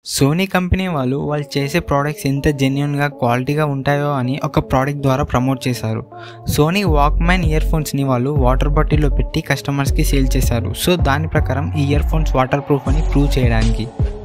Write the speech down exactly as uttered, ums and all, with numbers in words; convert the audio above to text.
Sony company వాళ్ళు వాళ్ళు చేసే ప్రోడక్ట్స్ ఎంత జెన్యూన్గా క్వాలిటీగా ఉంటాయో అని ఒక ప్రోడక్ట్ ద్వారా ప్రమోట్ చేశారు. సోనీ వాక్మ్యాన్ ఇయర్ ఫోన్స్ని వాళ్ళు వాటర్ బాటిల్లో పెట్టి కస్టమర్స్కి సేల్ చేశారు. సో దాని ప్రకారం ఈ ఇయర్ ఫోన్స్ వాటర్ ప్రూఫ్ అని ప్రూవ్ చేయడానికి